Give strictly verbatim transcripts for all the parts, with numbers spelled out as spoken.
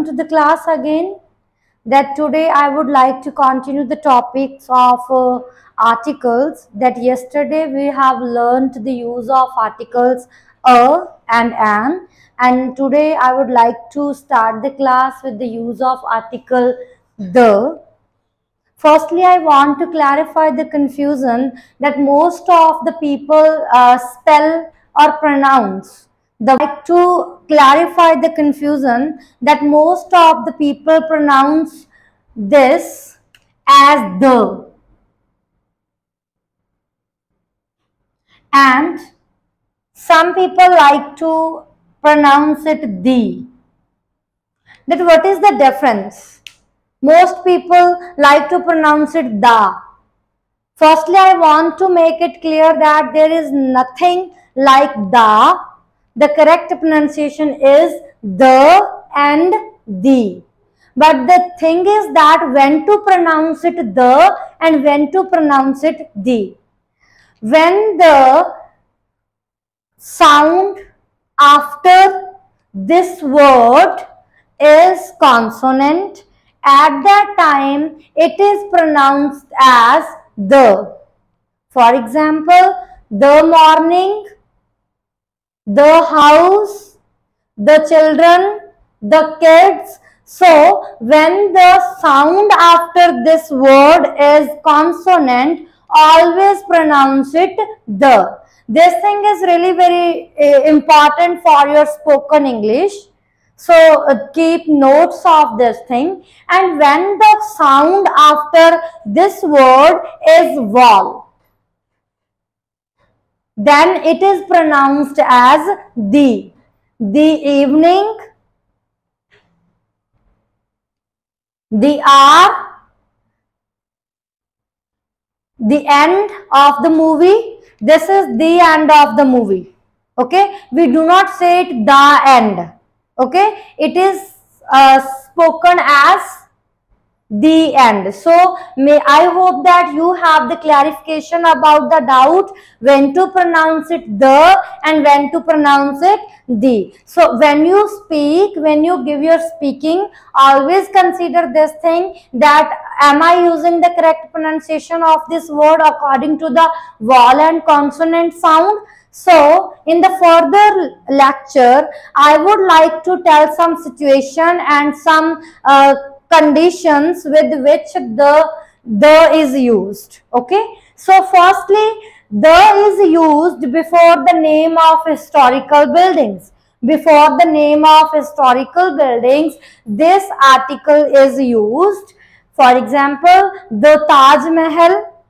welcome to the class again. That today I would like to continue the topics of uh, articles. That yesterday we have learned the use of articles a and an, and today I would like to start the class with the use of article the. Firstly, I want to clarify the confusion that most of the people uh, spell or pronounce. The like to clarify the confusion that most of the people pronounce this as the, and some people like to pronounce it the. That what is the difference? Most people like to pronounce it the. Firstly, I want to make it clear that there is nothing like the. The correct pronunciation is the and the. But the thing is that when to pronounce it the and when to pronounce it the. When the sound after this word is consonant, at that time it is pronounced as the. For example, the morning, the house, the children, the kids. So when the sound after this word is consonant, always pronounce it the. This thing is really very uh, important for your spoken English. So uh, keep notes of this thing. And when the sound after this word is vowel, then it is pronounced as the. The evening, the hour, the end of the movie. This is the end of the movie. Okay, we do not say it the end. Okay, it is uh, spoken as the end. So may I hope that you have the clarification about the doubt when to pronounce it the and when to pronounce it the. So when you speak, when you give your speaking, always consider this thing that am I using the correct pronunciation of this word according to the vowel and consonant sound. So in the further lecture, I would like to tell some situation and some uh, conditions with which the the is used. Okay, so firstly, the is used before the name of historical buildings. Before the name of historical buildings, this article is used. For example, the Taj Mahal,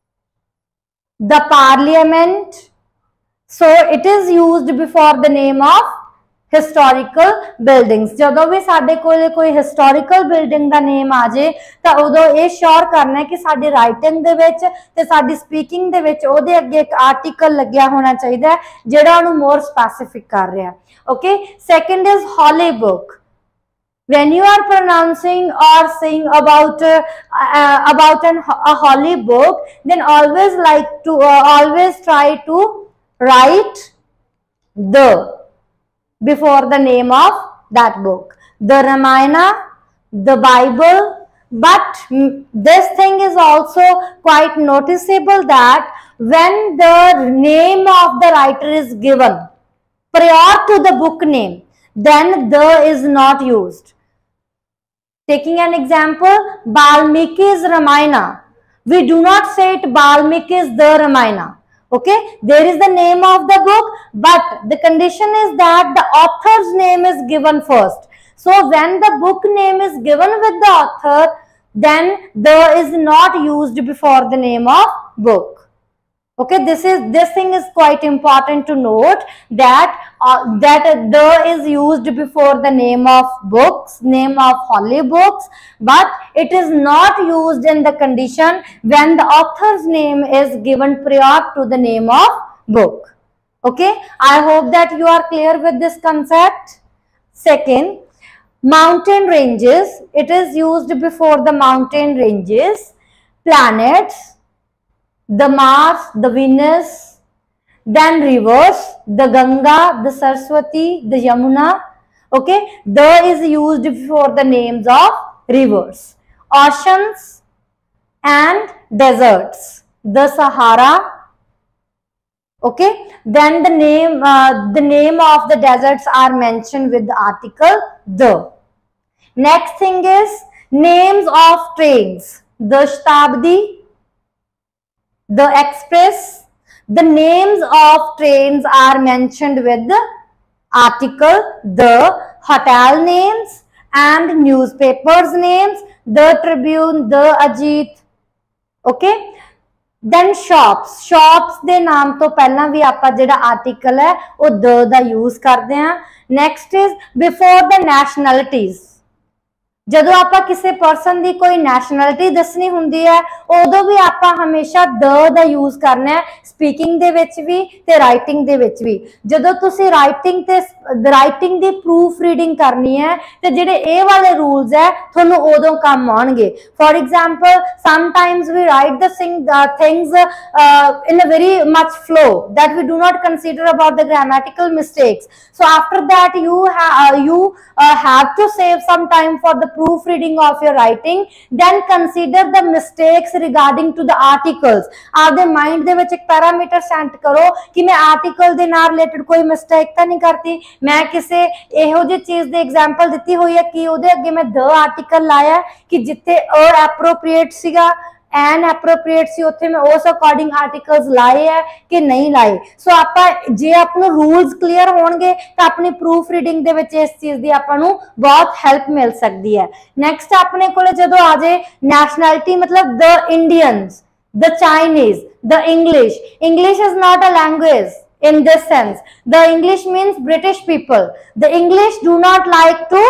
the Parliament. So it is used before the name of historical buildings. ਜਦੋਂ ਵੀ ਸਾਡੇ ਕੋਲ ਕੋਈ historical building ਦਾ name ਆ ਜੇ ਤਾਂ ਉਦੋਂ ਇਹ sure ਕਰਨਾ ਹੈ ਕਿ ਸਾਡੀ writing ਦੇ ਵਿੱਚ ਤੇ ਸਾਡੀ speaking ਦੇ ਵਿੱਚ ਉਹਦੇ ਅੱਗੇ ਇੱਕ article ਲੱਗਿਆ ਹੋਣਾ ਚਾਹੀਦਾ ਹੈ ਜਿਹੜਾ ਉਹਨੂੰ more specific ਕਰ ਰਿਹਾ. Okay, second is holy book. When you are pronouncing or saying about uh, uh, about an, a holy book, then always like to uh, always try to write the before the name of that book. The Ramayana, the Bible. But this thing is also quite noticeable that when the name of the writer is given prior to the book name, then the is not used. Taking an example, Balmiki's Ramayana. We do not say it Balmiki's the Ramayana. Okay, there is the name of the book, but the condition is that the author's name is given first. So when the book name is given with the author, then the is not used before the name of book. Okay, this is this thing is quite important to note that uh, that the is used before the name of books, name of holy books, but it is not used in the condition when the author's name is given prior to the name of book. Okay, I hope that you are clear with this concept. Second, mountain ranges. It is used before the mountain ranges, planets, the Mars, the Venus, then rivers, the Ganga, the Saraswati, the Yamuna. Okay, the is used for the names of rivers, oceans and deserts, the Sahara. Okay, then the name uh, the name of the deserts are mentioned with the article the. Next thing is names of trains, the Shatabdi, the Express. The names of trains are mentioned with the article the. Hotel names and newspapers names, the Tribune, the Ajit. Okay, then shops, shops ਦੇ ਨਾਮ ਤੋਂ ਪਹਿਲਾਂ ਵੀ ਆਪਾਂ ਜਿਹੜਾ article ਹੈ ਉਹ the the use करते हैं. Next is before the nationalities. ਜਦੋਂ ਆਪਾਂ ਕਿਸੇ ਪਰਸਨ ਦੀ ਕੋਈ ਨੈਸ਼ਨੈਲਿਟੀ ਦੱਸਣੀ ਹੁੰਦੀ ਹੈ ਉਦੋਂ ਵੀ ਆਪਾਂ ਹਮੇਸ਼ਾ the ਦਾ ਯੂਜ਼ ਕਰਨਾ ਹੈ, ਸਪੀਕਿੰਗ ਦੇ ਵਿੱਚ ਵੀ ਤੇ ਰਾਈਟਿੰਗ ਦੇ ਵਿੱਚ ਵੀ. ਜਦੋਂ ਤੁਸੀਂ ਰਾਈਟਿੰਗ ਤੇ ਰਾਈਟਿੰਗ ਦੀ ਪ੍ਰੂਫ ਰੀਡਿੰਗ ਕਰਨੀ ਹੈ ਤੇ ਜਿਹੜੇ ਇਹ ਵਾਲੇ ਰੂਲਸ ਹੈ ਤੁਹਾਨੂੰ ਉਦੋਂ ਕੰਮ ਆਉਣਗੇ. For example sometimes we write the things in a very much flow that we do not consider about the grammatical mistakes. So after that you have you uh, have to save some time for the proofreading of your writing. Then consider the mistakes regarding to the articles. आपदे mind दे विच एक parameter set करो कि मैं article दे नाल related कोई mistake तो नहीं करती. मैं किसे इहो जी चीज दे एग्जांपल दित्ती हुई है कि उहदे अगे मैं द आर्टिकल लाया कि जिथे अप्रोप्रिएट सीगा एन एप्रोप्रिएट सी उत्थे मैं उस अकॉर्डिंग आर्टिकल्स लाए है कि नहीं लाए. सो so, आप जे आपको रूल्स क्लीयर होणगे तो अपनी प्रूफ रीडिंग दे विच इस चीज दी आपां नूं बहुत हेल्प मिल सकती है. नैक्सट अपने कोले जदों आ जाए नैशनैलिटी मतलब the Indians, the Chinese, the English. English is not a language in this sense. The English means British people. The English do not like to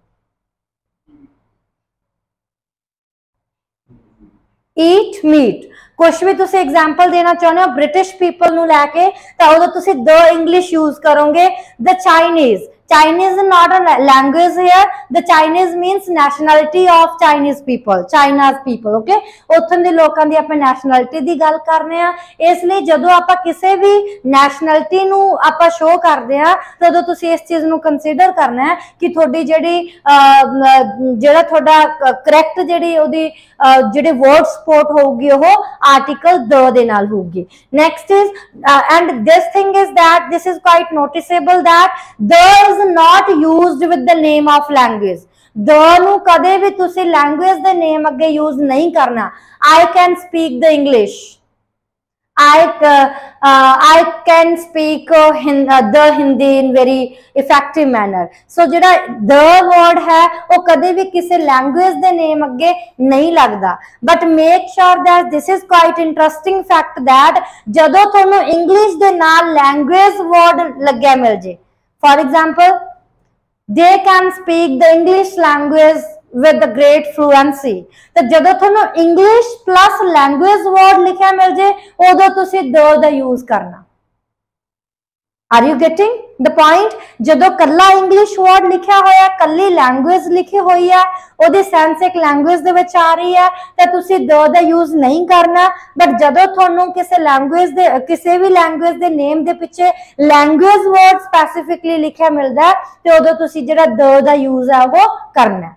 eat meat. कुछ भी तुसी एग्जाम्पल देना चाहते हो ब्रिटिश पीपल नू लैके तो उदों तुसी द इंग्लिश यूज करोगे. The Chinese, Chinese is not a language here. The Chinese means nationality of Chinese people, China's people. Okay, उत्थों दे लोकां दी अपनी nationality दी गल करने आ. इसलिए जदों आपां किसी भी nationality नू आपां शो करदे आ तदों तुसीं इस चीज नू कंसीडर करना है कि थोड़ी जिहड़ी जिहड़ा थोड़ा करैक्ट जिहड़ी ओदी जिहड़ी वर्ड सपोर्ट होगी वो आर्टिकल द दे नाल होगी. Next is and this thing is that this is quite noticeable that the is not used with the name of language. the nu kade bhi tusi language de name agge use nahi karna. I can speak the English, I uh, uh, I can speak uh, hin, uh, the Hindi in very effective manner. So jehड़ा the word है वो कदे भी किसी language दे name अगे नहीं लगता. But make sure that this is quite interesting fact that जदों तुहानू English दे नाल language word लग्या मिल जे. For example, they can speak the English language with the great fluency. तो जदों तुहानू English plus language word लिखा मिल जे उदों तुसी the दा यूज करना. Are you getting the point? जदों कल्ला English word लिखा होया कल्ली language लिखी हुई है ओदी सेंस एक language दे विच आ रही है तो तुसी the दा यूज नहीं करना. बट जदों तुहानू किसी language दे किसी भी language दे name दे पीछे language word specifically लिखा मिलदा है तो उदों तुसी जिहड़ा the दा यूज है वो करना.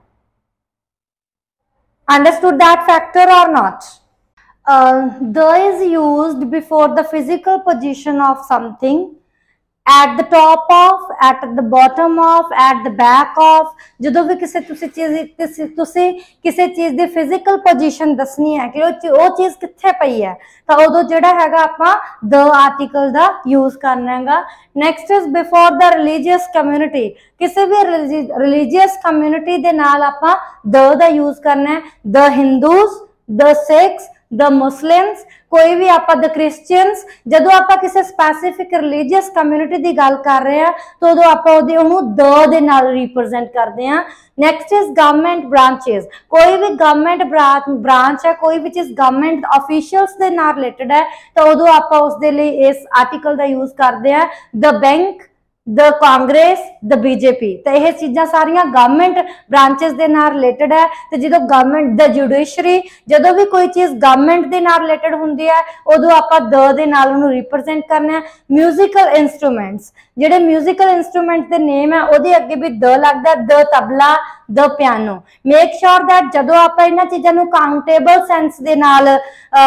Understood that factor or not? Uh, the is used before the physical position of something, at the top of, at the bottom of, at the back of. जदों भी किसी तुसी चीज तुसी किसी चीज दी फिजिकल पोजीशन दसनी है कि वो चीज कित्थे पई है तो उदों जिहड़ा हैगा आपां the आर्टिकल दा यूज करना हैगा. Next is before the religious community. किसी भी रिलीजियस कम्युनिटी दे नाल आपां the दा यूज करना है. the Hindus, the Sikhs, the Muslims, कोई भी आप द क्रिश्चियंस. जदों आप किसी स्पेसिफिक रिलीजियस कम्युनिटी की गल कर रहे हैं तो उदों आप द दे नाल रिप्रेजेंट करते हैं. Next is government branches. कोई भी गवर्नमेंट ब्रांच है, कोई भी चीज गवर्नमेंट ऑफिशियल्स के नाल रिलेटेड है तो उदों आप उस दे लई इस आर्टिकल का यूज करते हैं. The bank, the Congress, the BJP. तो यह चीज़ां सारियां गवर्नमेंट ब्रांचेस दे नाल रिलेटेड है। तो जो गवर्नमेंट द जुडिशरी, जो भी कोई चीज़ गवर्नमेंट दे नाल रिलेटेड हुंदी है उदों आपां द दे नाल उहनूं रिप्रजेंट करना है। म्यूजिकल इंस्ट्रूमेंट्स, जिहड़े म्यूजिकल इंस्ट्रूमेंट दे नेम है उहदे अगे भी द लगदा, the tabla, the piano. Make sure that जदों आपां इन्हां चीज़ां नूं काउंटेबल सेंस दे नाल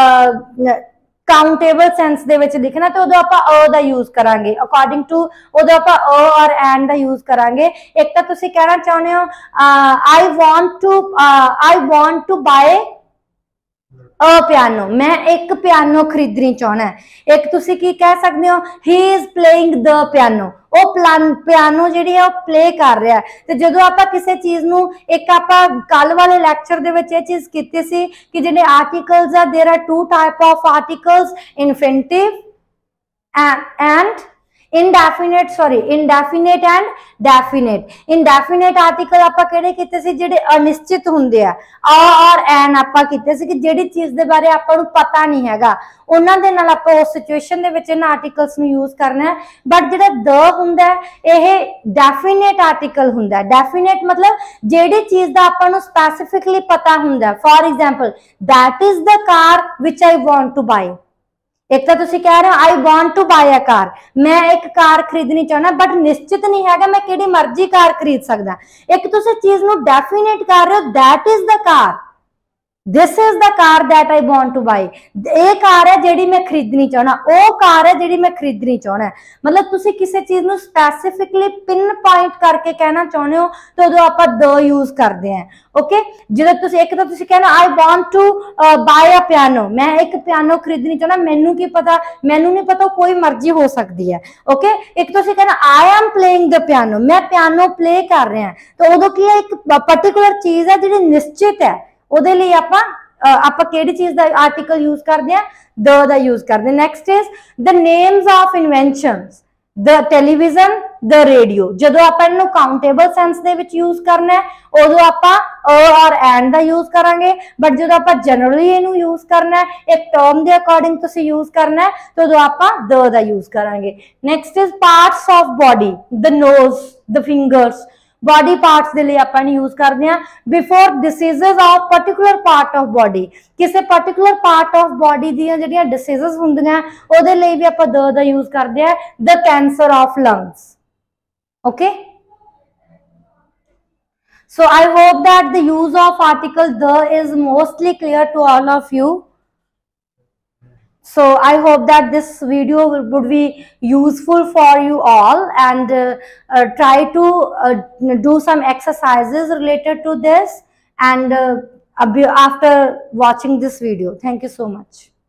काउंटेबल सेंस दे विच लिखना तो उदों आपां अ दा यूज करांगे, अकॉर्डिंग टू उदों आपां अ और एंड दा यूज करांगे। एक तो तुसीं कहना चाहुंदे हो I want to I want to buy a piano, मैं एक पियानो खरीदनी चाहना है। एक तुसी की कह सकते हो he is playing the piano, वो प्लान पियानो जिहड़ी है वो प्ले कर रहा है। तो जदों आपां किसी चीज नूं एक आपां कल वाले लैक्चर दे विच ये चीज कीती सी कि जिहड़े आर्टिकल्स आ there are two type of articles, infinitive and indefinite, sorry indefinite and definite. Indefinite article आपां किहड़े कीते सी जिहड़े अनिश्चित हुंदे आ, आ और एन आपां कीते सी कि जिहड़ी चीज दे बारे आपां नूं पता नहीं हैगा उन्हां दे नाल आपां उस सिचुएशन दे विच इन्हां आर्टिकल्स नूं यूज करना है। बट जिहड़ा द हुंदा है यह डेफिनेट आर्टिकल हुंदा है। डेफिनेट मतलब जिहड़ी चीज दा आपां नूं स्पेसिफिकली पता हुंदा है। For example that is the car which I want to buy. एक तो तुसी कह रहे हो I want to buy a car, मैं एक कार खरीदनी चाहना बट निश्चित नहीं है मैं किहड़ी मर्जी कार खरीद सकदा। एक तुसी चीज नूं डेफिनेट कर रहे हो that is the car, this is the car that I want to buy. ये कार है जिहड़ी मैं खरीदनी चाहना, वो कार है जिहड़ी मैं खरीदनी चाहना। मतलब तुसी किसी चीज नूं स्पेसिफिकली पिन पॉइंट करके कहना चाहते हो तो उदों आपां द यूज करते हैं। ओके, जो तुसी एक तो तुसी कहना I want to buy a piano, मैं एक पियानो खरीदनी चाहना, मैनू की पता, मैनू नहीं पता कोई मर्जी हो सकती है। ओके, एक तुसी कहना I am playing the piano, मैं पियानो प्ले कर रहा है। तो उदों की एक पर्टिकुलर चीज है जिहड़ी निश्चित है, उहदे लई आपां आपां किहड़ी चीज दा आर्टिकल यूज करदे आ, द दा यूज करदे। Next is the names of inventions, the television, the radio. जदों आपां इहनूं काउंटेबल सेंस दे विच यूज करना है उदों आपां अ और एंड दा यूज करांगे। बट जदों आपां जनरली इहनूं यूज करना है एक टर्म दे अकॉर्डिंग तुसीं यूज करना है तो उदों आपां द दा यूज करांगे। Next is parts of body, the nose, the fingers. Body parts के लिए अपन यूज करते हैं before diseases of particular part of body. किसी पर्टिकुलर पार्ट ऑफ बॉडी दी जिहड़ियां डिसीजेस हुंदियां उहदे लई भी आपां द दा यूज करते हैं, the cancer of lungs. Okay, so I hope that the use of article the is mostly clear to all of you. So I hope that this video would be useful for you all, and uh, uh, try to uh, do some exercises related to this and uh, after watching this video. Thank you so much.